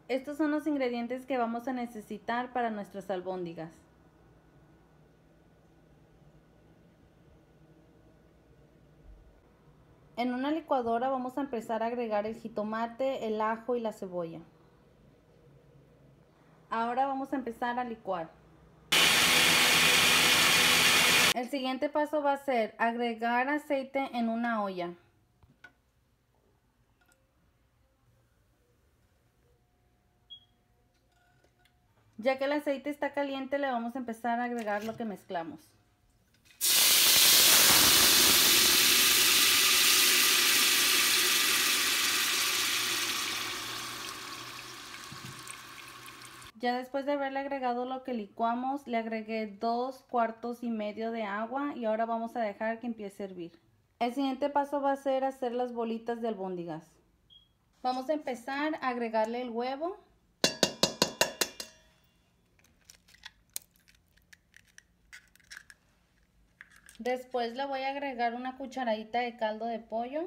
Estos son los ingredientes que vamos a necesitar para nuestras albóndigas. En una licuadora vamos a empezar a agregar el jitomate, el ajo y la cebolla. Ahora vamos a empezar a licuar. El siguiente paso va a ser agregar aceite en una olla. Ya que el aceite está caliente, le vamos a empezar a agregar lo que mezclamos. Ya después de haberle agregado lo que licuamos, le agregué 2 cuartos y medio de agua y ahora vamos a dejar que empiece a hervir. El siguiente paso va a ser hacer las bolitas de albóndigas. Vamos a empezar a agregarle el huevo. Después le voy a agregar una cucharadita de caldo de pollo.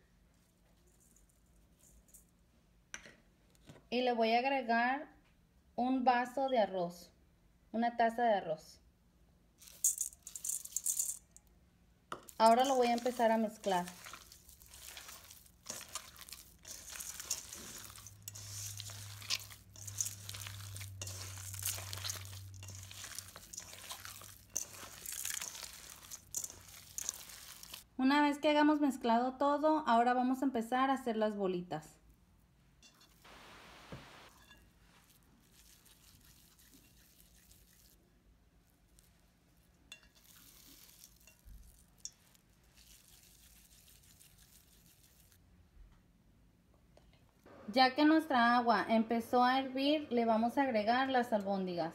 Y le voy a agregar un vaso de arroz, una taza de arroz. Ahora lo voy a empezar a mezclar. Una vez que hayamos mezclado todo, ahora vamos a empezar a hacer las bolitas. Ya que nuestra agua empezó a hervir, le vamos a agregar las albóndigas.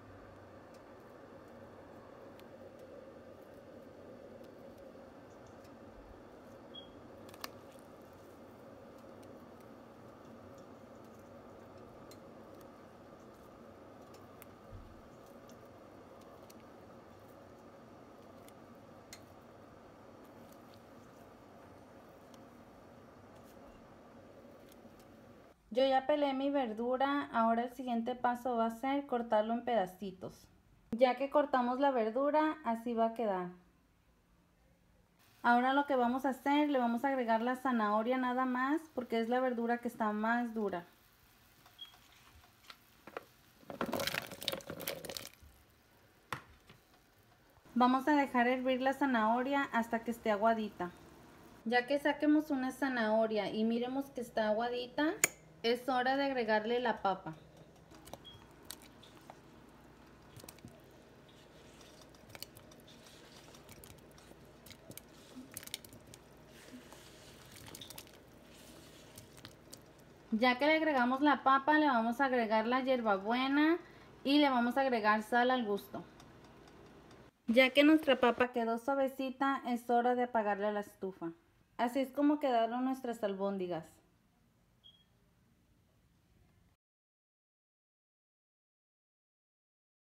Yo ya pelé mi verdura, ahora el siguiente paso va a ser cortarlo en pedacitos. Ya que cortamos la verdura, así va a quedar. Ahora lo que vamos a hacer, le vamos a agregar la zanahoria nada más, porque es la verdura que está más dura. Vamos a dejar hervir la zanahoria hasta que esté aguadita. Ya que saquemos una zanahoria y miremos que está aguadita, es hora de agregarle la papa. Ya que le agregamos la papa, le vamos a agregar la hierbabuena y le vamos a agregar sal al gusto. Ya que nuestra papa quedó suavecita, es hora de apagarle la estufa. Así es como quedaron nuestras albóndigas.